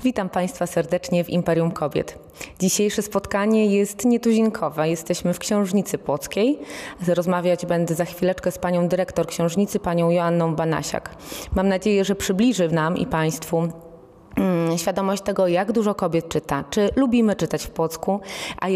Witam Państwa serdecznie w Imperium Kobiet. Dzisiejsze spotkanie jest nietuzinkowe. Jesteśmy w Książnicy Płockiej. Rozmawiać będę za chwileczkę z panią dyrektor książnicy, panią Joanną Banasiak. Mam nadzieję, że przybliży nam i Państwu świadomość tego, jak dużo kobiet czyta, czy lubimy czytać w Płocku, a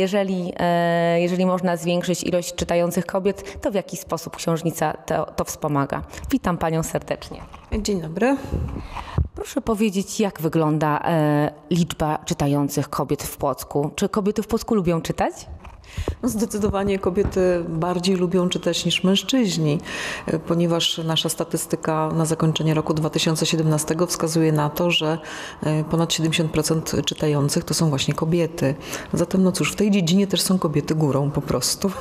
jeżeli można zwiększyć ilość czytających kobiet, to w jaki sposób książnica to wspomaga. Witam panią serdecznie. Dzień dobry. Proszę powiedzieć, jak wygląda liczba czytających kobiet w Płocku? Czy kobiety w Płocku lubią czytać? No zdecydowanie kobiety bardziej lubią czytać niż mężczyźni, ponieważ nasza statystyka na zakończenie roku 2017 wskazuje na to, że ponad 70% czytających to są właśnie kobiety. Zatem no cóż, w tej dziedzinie też są kobiety górą po prostu.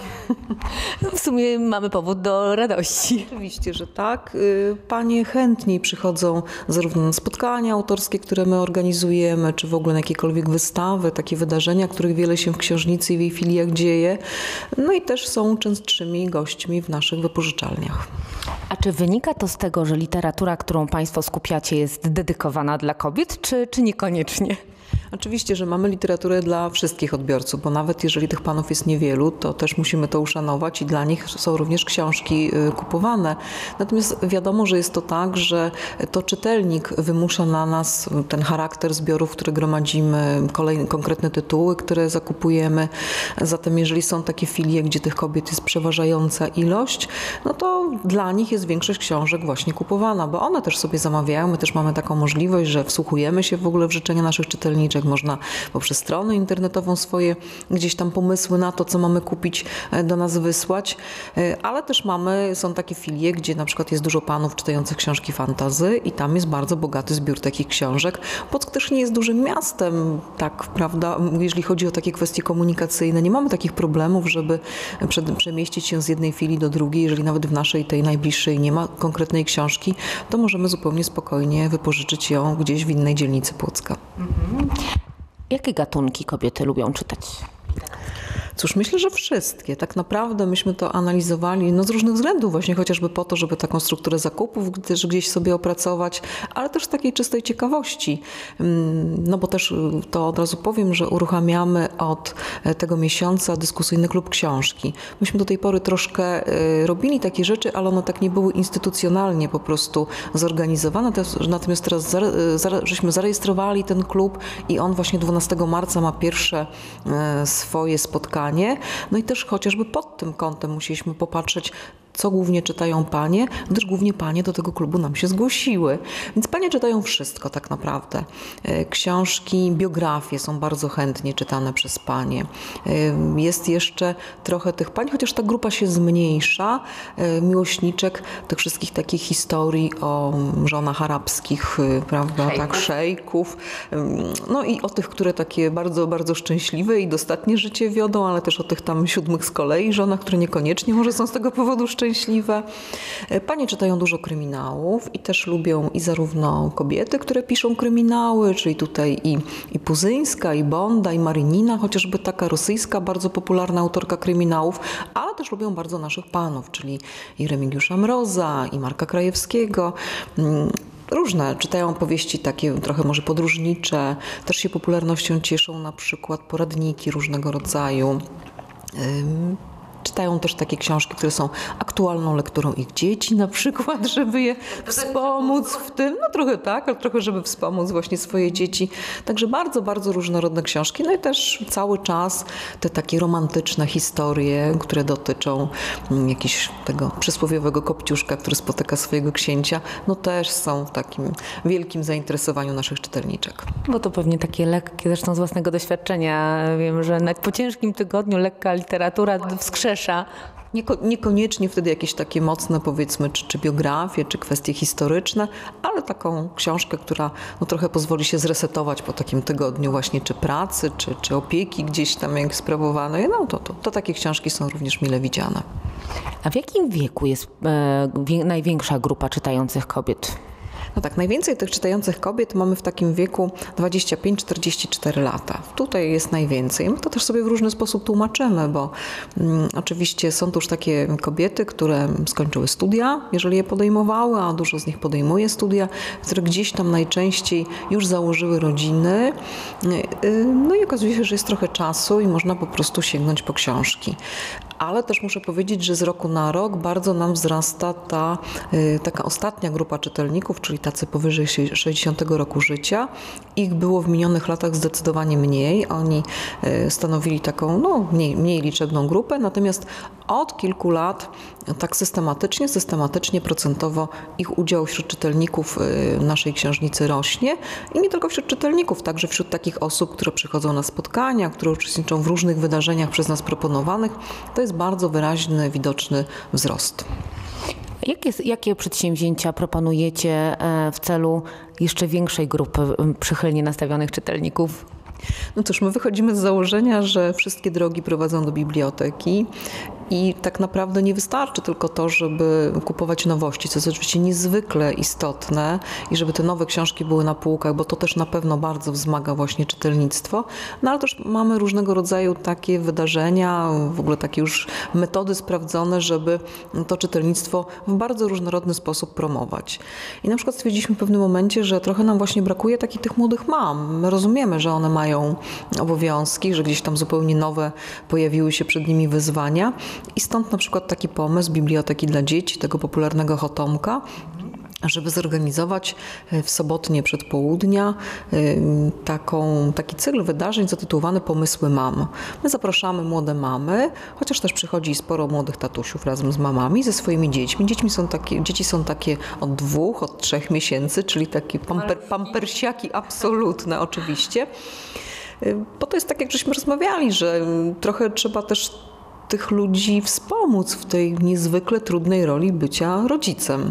W sumie mamy powód do radości. Oczywiście, że tak. Panie chętniej przychodzą zarówno na spotkania autorskie, które my organizujemy, czy w ogóle na jakiekolwiek wystawy, takie wydarzenia, których wiele się w książnicy i w jej filiach dzieje. No i też są częstszymi gośćmi w naszych wypożyczalniach. A czy wynika to z tego, że literatura, którą Państwo skupiacie, jest dedykowana dla kobiet, czy niekoniecznie? Oczywiście, że mamy literaturę dla wszystkich odbiorców, bo nawet jeżeli tych panów jest niewielu, to też musimy to uszanować i dla nich są również książki kupowane. Natomiast wiadomo, że jest to tak, że to czytelnik wymusza na nas ten charakter zbiorów, które gromadzimy, konkretne tytuły, które zakupujemy. Zatem jeżeli są takie filie, gdzie tych kobiet jest przeważająca ilość, no to dla nich jest większość książek właśnie kupowana, bo one też sobie zamawiają. My też mamy taką możliwość, że wsłuchujemy się w ogóle w życzenia naszych czytelniczek. Można poprzez stronę internetową swoje gdzieś tam pomysły na to, co mamy kupić, do nas wysłać, ale też są takie filie, gdzie na przykład jest dużo panów czytających książki fantasy i tam jest bardzo bogaty zbiór takich książek. Płock też nie jest dużym miastem, tak, prawda, jeżeli chodzi o takie kwestie komunikacyjne. Nie mamy takich problemów, żeby przemieścić się z jednej filii do drugiej. Jeżeli nawet w naszej, tej najbliższej nie ma konkretnej książki, to możemy zupełnie spokojnie wypożyczyć ją gdzieś w innej dzielnicy Płocka. Jakie gatunki kobiety lubią czytać? Cóż, myślę, że wszystkie. Tak naprawdę myśmy to analizowali z różnych względów, właśnie chociażby po to, żeby taką strukturę zakupów też gdzieś sobie opracować, ale też z takiej czystej ciekawości. No bo też to od razu powiem, że uruchamiamy od tego miesiąca dyskusyjny klub książki. Myśmy do tej pory troszkę robili takie rzeczy, ale one tak nie były instytucjonalnie po prostu zorganizowane. Natomiast teraz żeśmy zarejestrowali ten klub i on właśnie 12 marca ma pierwsze swoje spotkanie. No i też chociażby pod tym kątem musieliśmy popatrzeć, co głównie czytają panie, gdyż głównie panie do tego klubu nam się zgłosiły. Więc panie czytają wszystko tak naprawdę. Książki, biografie są bardzo chętnie czytane przez panie. Jest jeszcze trochę tych pań, chociaż ta grupa się zmniejsza, miłośniczek tych wszystkich takich historii o żonach arabskich, prawda, tak, szejków. No i o tych, które takie bardzo, bardzo szczęśliwe i dostatnie życie wiodą, ale też o tych tam 7 z kolei żonach, które niekoniecznie może są z tego powodu szczęśliwe. Panie czytają dużo kryminałów i też lubią i zarówno kobiety, które piszą kryminały, czyli tutaj i Puzyńska, i Bonda, i Marynina, chociażby taka rosyjska, bardzo popularna autorka kryminałów, ale też lubią bardzo naszych panów, czyli i Remigiusza Mroza, i Marka Krajewskiego. Różne, czytają powieści takie trochę może podróżnicze, też się popularnością cieszą na przykład poradniki różnego rodzaju. Czytają też takie książki, które są aktualną lekturą ich dzieci na przykład, żeby je wspomóc w tym. No trochę tak, ale trochę, żeby wspomóc właśnie swoje dzieci. Także bardzo, bardzo różnorodne książki. No i też cały czas te takie romantyczne historie, które dotyczą jakiegoś tego przysłowiowego kopciuszka, który spotyka swojego księcia, no też są w takim wielkim zainteresowaniu naszych czytelniczek. Bo to pewnie takie lekkie, zresztą z własnego doświadczenia. Wiem, że nawet po ciężkim tygodniu lekka literatura wskrzesza. Niekoniecznie wtedy jakieś takie mocne, powiedzmy, czy biografie, czy kwestie historyczne, ale taką książkę, która trochę pozwoli się zresetować po takim tygodniu właśnie czy pracy, czy opieki gdzieś tam jak sprawowanej. No to takie książki są również mile widziane. A w jakim wieku jest największa grupa czytających kobiet? No tak, najwięcej tych czytających kobiet mamy w takim wieku 25-44 lata. Tutaj jest najwięcej. My to też sobie w różny sposób tłumaczymy, bo oczywiście są to już takie kobiety, które skończyły studia, jeżeli je podejmowały, a dużo z nich podejmuje studia, które gdzieś tam najczęściej już założyły rodziny. No i okazuje się, że jest trochę czasu i można po prostu sięgnąć po książki. Ale też muszę powiedzieć, że z roku na rok bardzo nam wzrasta ta taka ostatnia grupa czytelników, czyli tacy powyżej 60 roku życia. Ich było w minionych latach zdecydowanie mniej. Oni stanowili taką mniej liczebną grupę, natomiast od kilku lat tak systematycznie, procentowo ich udział wśród czytelników naszej książnicy rośnie. I nie tylko wśród czytelników, także wśród takich osób, które przychodzą na spotkania, które uczestniczą w różnych wydarzeniach przez nas proponowanych. To jest bardzo wyraźny, widoczny wzrost. Jakie przedsięwzięcia proponujecie w celu jeszcze większej grupy przychylnie nastawionych czytelników? No cóż, my wychodzimy z założenia, że wszystkie drogi prowadzą do biblioteki i tak naprawdę nie wystarczy tylko to, żeby kupować nowości, co jest oczywiście niezwykle istotne i żeby te nowe książki były na półkach, bo to też na pewno bardzo wzmaga właśnie czytelnictwo, no ale też mamy różnego rodzaju takie wydarzenia, w ogóle takie już metody sprawdzone, żeby to czytelnictwo w bardzo różnorodny sposób promować. I na przykład stwierdziliśmy w pewnym momencie, że trochę nam właśnie brakuje tych młodych mam. My rozumiemy, że one mają obowiązki, że gdzieś tam zupełnie nowe pojawiły się przed nimi wyzwania. I stąd na przykład taki pomysł biblioteki dla dzieci, tego popularnego Chotomka, żeby zorganizować w sobotnie przedpołudnia taki cykl wydarzeń zatytułowany Pomysły Mam. My zapraszamy młode mamy, chociaż też przychodzi sporo młodych tatusiów razem z mamami, ze swoimi dziećmi. Dzieci są takie od 2, od 3 miesięcy, czyli takie pampersiaki absolutne oczywiście. Bo to jest tak, jak żeśmy rozmawiali, że trochę trzeba też tych ludzi wspomóc w tej niezwykle trudnej roli bycia rodzicem.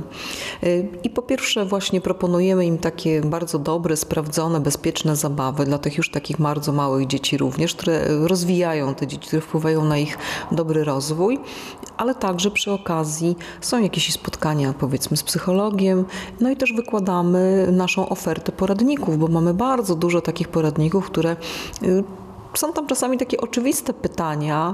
I po pierwsze właśnie proponujemy im takie bardzo dobre, sprawdzone, bezpieczne zabawy dla tych już takich bardzo małych dzieci również, które rozwijają te dzieci, które wpływają na ich dobry rozwój, ale także przy okazji są jakieś spotkania powiedzmy z psychologiem, no i też wykładamy naszą ofertę poradników, bo mamy bardzo dużo takich poradników, które są tam czasami takie oczywiste pytania,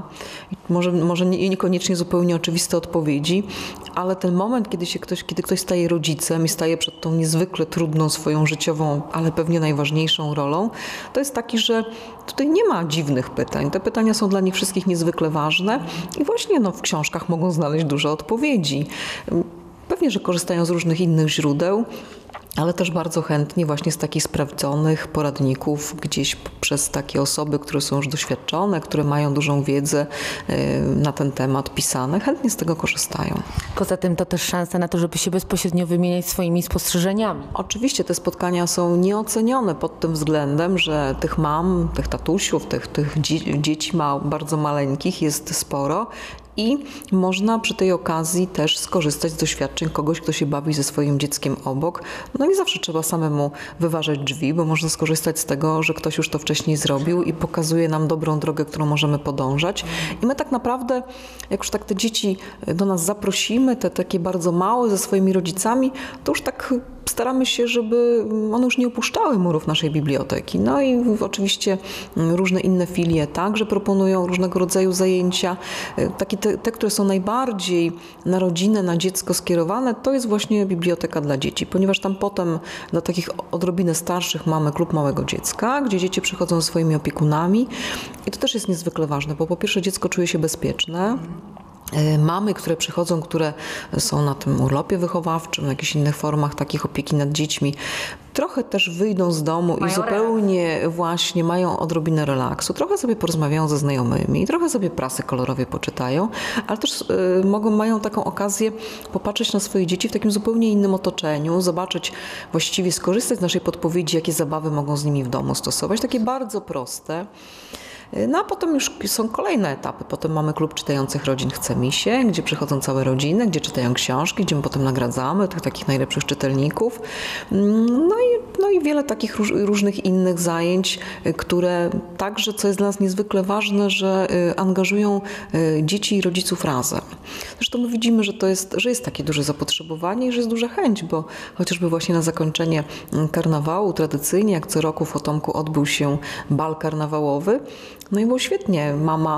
może niekoniecznie zupełnie oczywiste odpowiedzi, ale ten moment, kiedy ktoś staje rodzicem i staje przed tą niezwykle trudną swoją życiową, ale pewnie najważniejszą rolą, to jest taki, że tutaj nie ma dziwnych pytań. Te pytania są dla nich wszystkich niezwykle ważne i właśnie w książkach mogą znaleźć dużo odpowiedzi. Pewnie, że korzystają z różnych innych źródeł, ale też bardzo chętnie właśnie z takich sprawdzonych poradników gdzieś przez takie osoby, które są już doświadczone, które mają dużą wiedzę na ten temat pisane, chętnie z tego korzystają. Poza tym to też szansa na to, żeby się bezpośrednio wymieniać swoimi spostrzeżeniami. Oczywiście te spotkania są nieocenione pod tym względem, że tych mam, tych tatusiów, tych dzieci bardzo maleńkich jest sporo. I można przy tej okazji też skorzystać z doświadczeń kogoś, kto się bawi ze swoim dzieckiem obok. No i zawsze trzeba samemu wyważać drzwi, bo można skorzystać z tego, że ktoś już to wcześniej zrobił i pokazuje nam dobrą drogę, którą możemy podążać. I my tak naprawdę, jak już tak te dzieci do nas zaprosimy, te takie bardzo małe ze swoimi rodzicami, to już tak staramy się, żeby one już nie opuszczały murów naszej biblioteki. No i oczywiście różne inne filie także proponują różnego rodzaju zajęcia. Te, które są najbardziej na rodzinę, na dziecko skierowane, to jest właśnie biblioteka dla dzieci, ponieważ tam potem dla takich odrobinę starszych mamy klub małego dziecka, gdzie dzieci przychodzą ze swoimi opiekunami i to też jest niezwykle ważne, bo po pierwsze dziecko czuje się bezpieczne. Mamy, które przychodzą, które są na tym urlopie wychowawczym, na jakichś innych formach takich opieki nad dziećmi, trochę też wyjdą z domu i zupełnie właśnie mają odrobinę relaksu. Trochę sobie porozmawiają ze znajomymi, trochę sobie prasy kolorowej poczytają, ale też mają taką okazję popatrzeć na swoje dzieci w takim zupełnie innym otoczeniu, zobaczyć, właściwie skorzystać z naszej podpowiedzi, jakie zabawy mogą z nimi w domu stosować. Takie bardzo proste. No a potem już są kolejne etapy. Potem mamy klub czytających rodzin Chce mi się, gdzie przychodzą całe rodziny, gdzie czytają książki, gdzie my potem nagradzamy tych takich najlepszych czytelników. No i wiele takich różnych innych zajęć, które także, co jest dla nas niezwykle ważne, że angażują dzieci i rodziców razem. Zresztą my widzimy, że jest takie duże zapotrzebowanie i że jest duża chęć, bo chociażby właśnie na zakończenie karnawału tradycyjnie, jak co roku w Chotomku odbył się bal karnawałowy. No i było świetnie. Mama,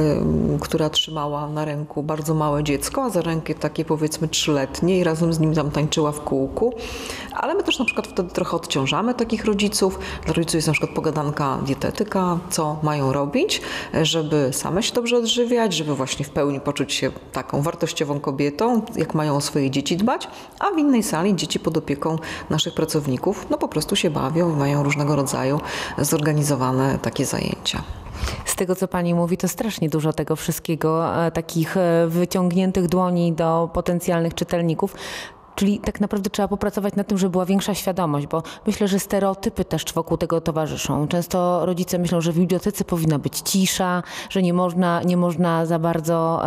która trzymała na ręku bardzo małe dziecko, a za rękę takie powiedzmy 3-letnie i razem z nim tam tańczyła w kółku. Ale my też na przykład wtedy trochę odciążamy takich rodziców. Dla rodziców jest na przykład pogadanka dietetyka, co mają robić, żeby same się dobrze odżywiać, żeby właśnie w pełni poczuć się taką wartościową kobietą, jak mają o swoje dzieci dbać, a w innej sali dzieci pod opieką naszych pracowników no po prostu się bawią i mają różnego rodzaju zorganizowane takie zajęcia. Z tego, co pani mówi, to strasznie dużo tego wszystkiego, takich wyciągniętych dłoni do potencjalnych czytelników. Czyli tak naprawdę trzeba popracować nad tym, żeby była większa świadomość, bo myślę, że stereotypy też wokół tego towarzyszą. Często rodzice myślą, że w bibliotece powinna być cisza, że nie można za bardzo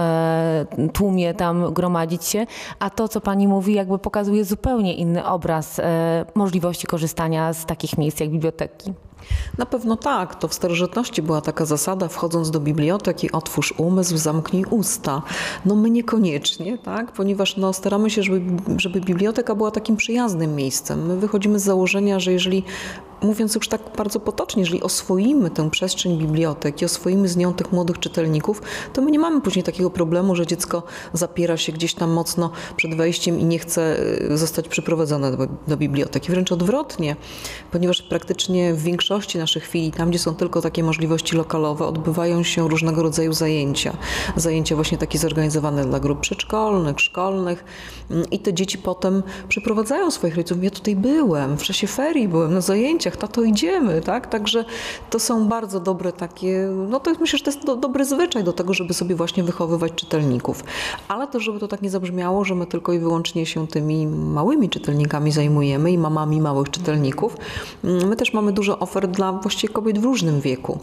tłumie tam gromadzić się, a to, co pani mówi, jakby pokazuje zupełnie inny obraz możliwości korzystania z takich miejsc jak biblioteki. Na pewno tak. To w starożytności była taka zasada, wchodząc do biblioteki, otwórz umysł, zamknij usta. No my niekoniecznie, tak? Ponieważ staramy się, żeby biblioteka była takim przyjaznym miejscem. My wychodzimy z założenia, że jeżeli, mówiąc już tak bardzo potocznie, jeżeli oswoimy tę przestrzeń biblioteki, oswoimy z nią tych młodych czytelników, to my nie mamy później takiego problemu, że dziecko zapiera się gdzieś tam mocno przed wejściem i nie chce zostać przyprowadzone do biblioteki. Wręcz odwrotnie, ponieważ praktycznie w większości naszych chwili, tam gdzie są tylko takie możliwości lokalowe, odbywają się różnego rodzaju zajęcia. Zajęcia właśnie takie zorganizowane dla grup przedszkolnych, szkolnych i te dzieci potem przyprowadzają swoich rodziców. Ja tutaj byłem, w czasie ferii byłem na zajęciach, tato idziemy, tak? Także to są bardzo dobre takie, no to myślę, że to jest dobry zwyczaj do tego, żeby sobie właśnie wychowywać czytelników. Ale też, żeby to tak nie zabrzmiało, że my tylko i wyłącznie się tymi małymi czytelnikami zajmujemy i mamami małych czytelników. My też mamy dużo ofert dla właściwie kobiet w różnym wieku.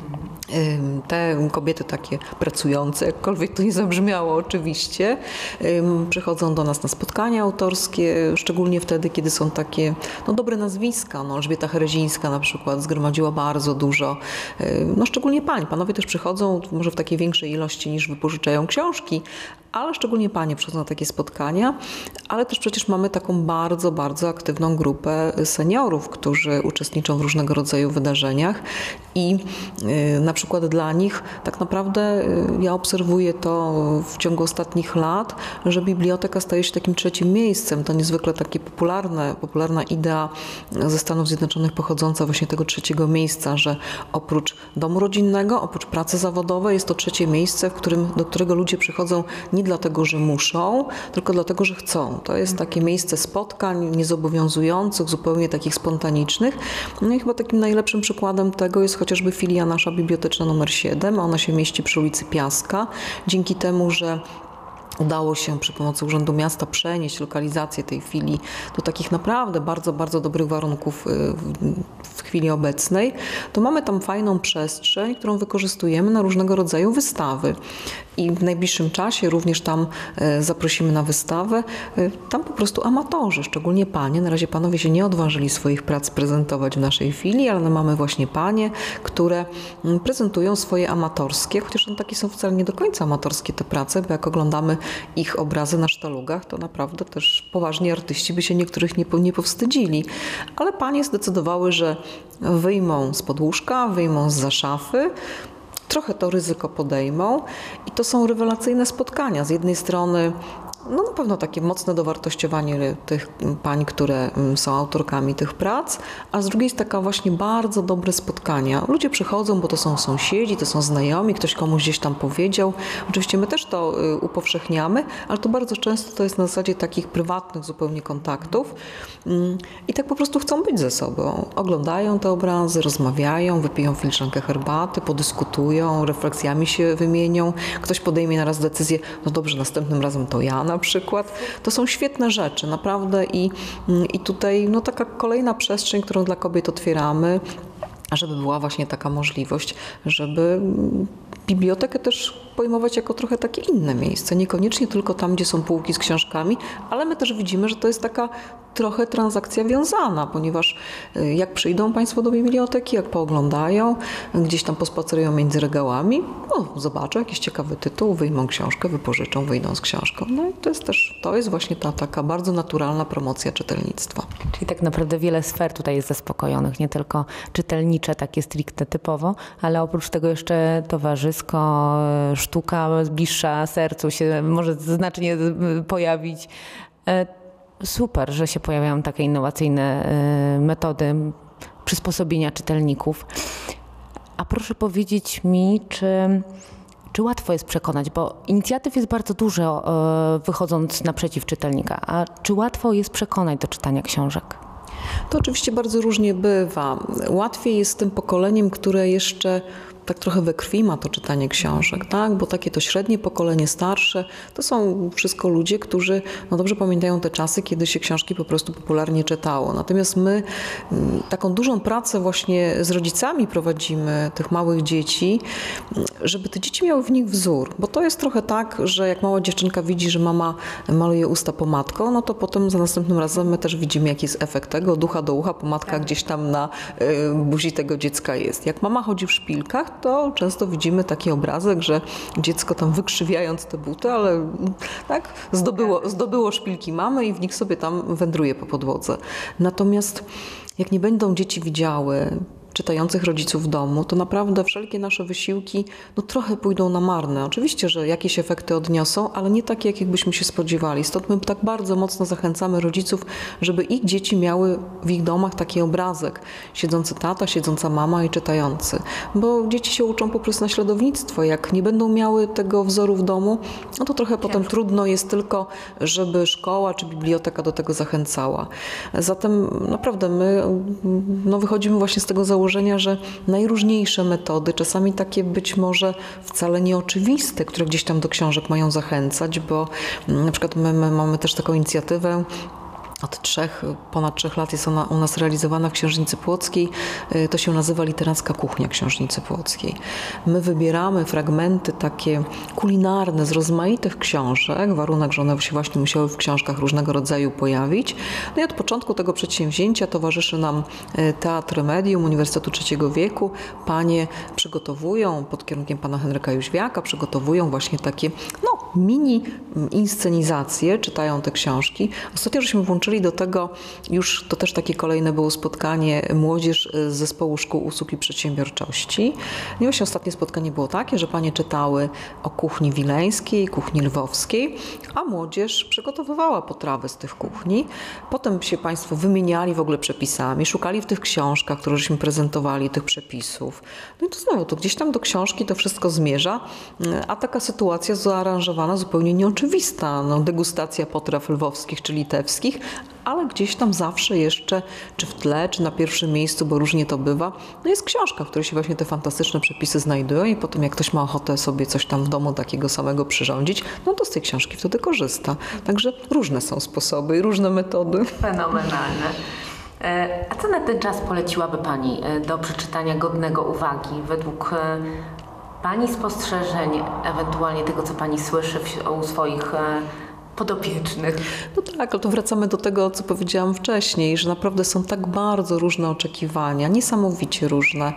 Te kobiety takie pracujące, jakkolwiek to nie zabrzmiało oczywiście, przychodzą do nas na spotkania autorskie, szczególnie wtedy, kiedy są takie dobre nazwiska. Elżbieta Herezińska na przykład zgromadziła bardzo dużo, szczególnie pań. Panowie też przychodzą może w takiej większej ilości niż wypożyczają książki, ale szczególnie panie przychodzą na takie spotkania, ale też przecież mamy taką bardzo, bardzo aktywną grupę seniorów, którzy uczestniczą w różnego rodzaju wydarzeniach i na przykład dla nich tak naprawdę ja obserwuję to w ciągu ostatnich lat, że biblioteka staje się takim trzecim miejscem. To niezwykle takie popularna idea ze Stanów Zjednoczonych pochodząca właśnie tego trzeciego miejsca, że oprócz domu rodzinnego, oprócz pracy zawodowej jest to trzecie miejsce, do którego ludzie przychodzą nie dlatego, że muszą, tylko dlatego, że chcą. To jest takie miejsce spotkań niezobowiązujących, zupełnie takich spontanicznych. No i chyba takim najlepszym przykładem tego jest chociażby filia nasza biblioteczna numer 7. Ona się mieści przy ulicy Piaska. Dzięki temu, że udało się przy pomocy Urzędu Miasta przenieść lokalizację tej filii do takich naprawdę bardzo, bardzo dobrych warunków w chwili obecnej, to mamy tam fajną przestrzeń, którą wykorzystujemy na różnego rodzaju wystawy. I w najbliższym czasie również tam zaprosimy na wystawę. Tam po prostu amatorzy, szczególnie panie. Na razie panowie się nie odważyli swoich prac prezentować w naszej filii, ale mamy właśnie panie, które prezentują swoje amatorskie, chociaż takie są wcale nie do końca amatorskie te prace, bo jak oglądamy ich obrazy na sztalugach, to naprawdę też poważni artyści by się niektórych nie powstydzili. Ale panie zdecydowały, że wyjmą spod łóżka, wyjmą zza szafy, trochę to ryzyko podejmą i to są rewelacyjne spotkania. Z jednej strony na pewno takie mocne dowartościowanie tych pań, które są autorkami tych prac, a z drugiej jest taka właśnie bardzo dobre spotkania. Ludzie przychodzą, bo to są sąsiedzi, to są znajomi, ktoś komuś gdzieś tam powiedział. Oczywiście my też to upowszechniamy, ale to bardzo często to jest na zasadzie takich prywatnych zupełnie kontaktów i tak po prostu chcą być ze sobą. Oglądają te obrazy, rozmawiają, wypiją filiżankę herbaty, podyskutują, refleksjami się wymienią. Ktoś podejmie naraz decyzję, no dobrze, następnym razem to ja na przykład. To są świetne rzeczy, naprawdę i tutaj taka kolejna przestrzeń, którą dla kobiet otwieramy, żeby była właśnie taka możliwość, żeby bibliotekę też pojmować jako trochę takie inne miejsce. Niekoniecznie tylko tam, gdzie są półki z książkami, ale my też widzimy, że to jest taka trochę transakcja wiązana, ponieważ jak przyjdą Państwo do biblioteki, jak pooglądają, gdzieś tam pospacerują między regałami, zobaczą jakiś ciekawy tytuł, wyjmą książkę, wypożyczą, wyjdą z książką. No i to jest właśnie ta taka bardzo naturalna promocja czytelnictwa. Czyli tak naprawdę wiele sfer tutaj jest zaspokojonych, nie tylko czytelnicze, takie stricte typowo, ale oprócz tego jeszcze towarzysko, sztuka bliższa sercu się może znacznie pojawić. Super, że się pojawiają takie innowacyjne metody przysposobienia czytelników. A proszę powiedzieć mi, czy łatwo jest przekonać, bo inicjatyw jest bardzo dużo wychodząc naprzeciw czytelnika, a czy łatwo jest przekonać do czytania książek? To oczywiście bardzo różnie bywa. Łatwiej jest z tym pokoleniem, które jeszcze tak trochę we krwi ma to czytanie książek, tak? Bo takie to średnie pokolenie, starsze, to są wszystko ludzie, którzy dobrze pamiętają te czasy, kiedy się książki po prostu popularnie czytało. Natomiast my taką dużą pracę właśnie z rodzicami prowadzimy tych małych dzieci, żeby te dzieci miały w nich wzór. Bo to jest trochę tak, że jak mała dziewczynka widzi, że mama maluje usta pomadką, no to potem za następnym razem my też widzimy, jaki jest efekt tego. Od ucha do ucha pomadka gdzieś tam na buzi tego dziecka jest. Jak mama chodzi w szpilkach, to często widzimy taki obrazek, że dziecko tam wykrzywiając te buty, ale tak, zdobyło szpilki mamy i w nich sobie tam wędruje po podłodze. Natomiast jak nie będą dzieci widziały czytających rodziców w domu, to naprawdę wszelkie nasze wysiłki trochę pójdą na marne. Oczywiście, że jakieś efekty odniosą, ale nie takie, jakich byśmy się spodziewali. Stąd my tak bardzo mocno zachęcamy rodziców, żeby ich dzieci miały w ich domach taki obrazek. Siedzący tata, siedząca mama i czytający. Bo dzieci się uczą poprzez naśladownictwo. Jak nie będą miały tego wzoru w domu, to trochę potem trudno jest tylko, żeby szkoła czy biblioteka do tego zachęcała. Zatem naprawdę my wychodzimy właśnie z tego założenia, że najróżniejsze metody, czasami takie być może wcale nieoczywiste, które gdzieś tam do książek mają zachęcać, bo na przykład my mamy też taką inicjatywę. Od ponad 3 lat jest ona u nas realizowana w Książnicy Płockiej. To się nazywa Literacka Kuchnia Książnicy Płockiej. My wybieramy fragmenty takie kulinarne z rozmaitych książek. Warunek, że one się właśnie musiały w książkach różnego rodzaju pojawić. No i od początku tego przedsięwzięcia towarzyszy nam Teatr Medium Uniwersytetu Trzeciego Wieku. Panie przygotowują, pod kierunkiem pana Henryka Jóźwiaka, przygotowują właśnie takie mini inscenizacje, czytają te książki. Ostatnio żeśmy włączyli do tego, już to też takie kolejne było spotkanie, młodzież z Zespołu Szkół Usług i Przedsiębiorczości. I właśnie ostatnie spotkanie było takie, że panie czytały o kuchni wileńskiej, kuchni lwowskiej, a młodzież przygotowywała potrawy z tych kuchni. Potem się państwo wymieniali w ogóle przepisami, szukali w tych książkach, które żeśmy prezentowali, tych przepisów. No i to znowu, to gdzieś tam do książki to wszystko zmierza, a taka sytuacja zaaranżowana zupełnie nieoczywista. Degustacja potraw lwowskich czy litewskich, ale gdzieś tam zawsze jeszcze, czy w tle, czy na pierwszym miejscu, bo różnie to bywa, jest książka, w której się właśnie te fantastyczne przepisy znajdują i potem jak ktoś ma ochotę sobie coś tam w domu takiego samego przyrządzić, to z tej książki wtedy korzysta. Także różne są sposoby i różne metody. Fenomenalne. A co na ten czas poleciłaby Pani do przeczytania godnego uwagi według Pani spostrzeżeń, ewentualnie tego, co Pani słyszy u swoich podopiecznych? Tak, ale to wracamy do tego, co powiedziałam wcześniej, że naprawdę są tak bardzo różne oczekiwania, niesamowicie różne.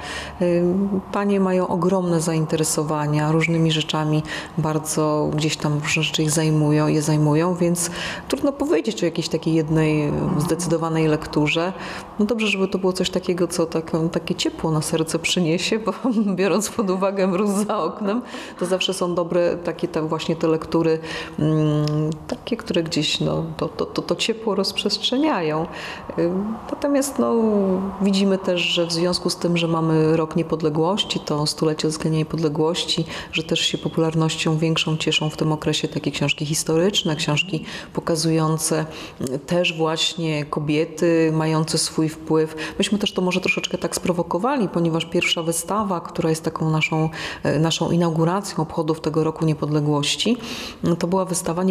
Panie mają ogromne zainteresowania różnymi rzeczami, bardzo gdzieś tam różne rzeczy je zajmują, więc trudno powiedzieć o jakiejś takiej jednej zdecydowanej lekturze. Dobrze, żeby to było coś takiego, co takie ciepło na serce przyniesie, bo biorąc pod uwagę mróz za oknem, to zawsze są dobre właśnie te lektury, takie, które gdzieś to ciepło rozprzestrzeniają. Natomiast widzimy też, że w związku z tym, że mamy rok niepodległości, to stulecie odzyskania niepodległości, że też się popularnością większą cieszą w tym okresie takie książki historyczne, książki pokazujące też właśnie kobiety mające swój wpływ. Myśmy też to może troszeczkę tak sprowokowali, ponieważ pierwsza wystawa, która jest taką naszą inauguracją obchodów tego roku niepodległości, to była wystawa Niepodległość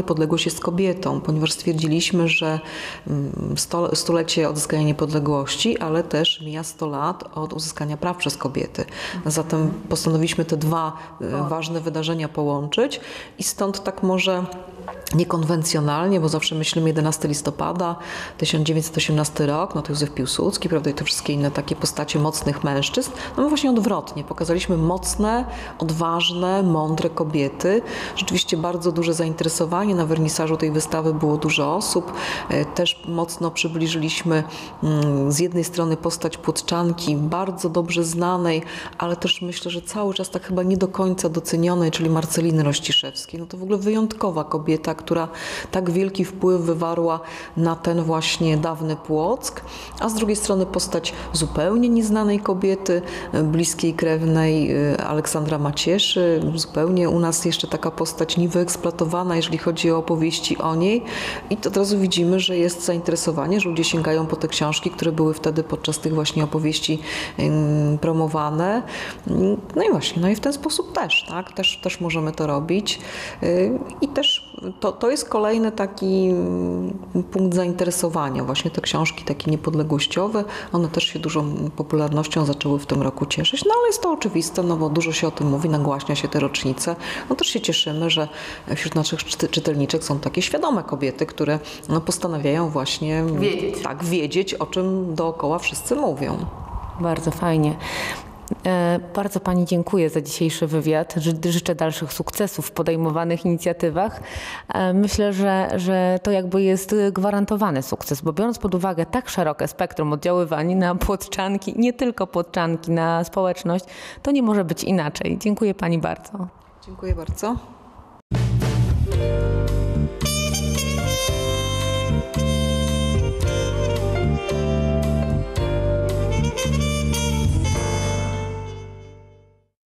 jest kobietą, ponieważ stwierdziliśmy, że stulecie odzyskania niepodległości, ale też mija 100 lat od uzyskania praw przez kobiety. Zatem postanowiliśmy te dwa ważne wydarzenia połączyć i stąd tak może niekonwencjonalnie, bo zawsze myślimy 11 listopada, 1918 rok, no to Józef Piłsudski, prawda, i te wszystkie inne takie postacie mocnych mężczyzn. No my właśnie odwrotnie, pokazaliśmy mocne, odważne, mądre kobiety. Rzeczywiście bardzo duże zainteresowanie, na wernisażu tej wystawy było dużo osób. Też mocno przybliżyliśmy z jednej strony postać Płotczanki, bardzo dobrze znanej, ale też myślę, że cały czas tak chyba nie do końca docenionej, czyli Marceliny Rościszewskiej. No to w ogóle wyjątkowa kobieta, która tak wielki wpływ wywarła na ten właśnie dawny Płock, a z drugiej strony postać zupełnie nieznanej kobiety, bliskiej krewnej Aleksandra Macieszy, zupełnie u nas jeszcze taka postać niewyeksploatowana, jeżeli chodzi o opowieści o niej. I to od razu widzimy, że jest zainteresowanie, że ludzie sięgają po te książki, które były wtedy podczas tych właśnie opowieści promowane. No i właśnie, no i w ten sposób też, tak? Też możemy to robić. I też to jest kolejny taki punkt zainteresowania. Właśnie te książki takie niepodległościowe, one też się dużą popularnością zaczęły w tym roku cieszyć. No ale jest to oczywiste, no bo dużo się o tym mówi, nagłaśnia się te rocznice. No też się cieszymy, że wśród naszych czytelniczek są takie świadome kobiety, które postanawiają właśnie wiedzieć, o czym dookoła wszyscy mówią. Bardzo fajnie. Bardzo Pani dziękuję za dzisiejszy wywiad. Życzę dalszych sukcesów w podejmowanych inicjatywach. Myślę, że to jakby jest gwarantowany sukces, bo biorąc pod uwagę tak szerokie spektrum oddziaływań na Płotczanki, nie tylko Płotczanki, na społeczność, to nie może być inaczej. Dziękuję Pani bardzo. Dziękuję bardzo.